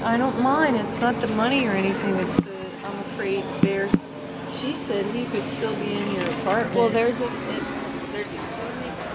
I don't mind. It's not the money or anything. It's the, I'm afraid she said he could still be in your apartment. Well, there's a 2-week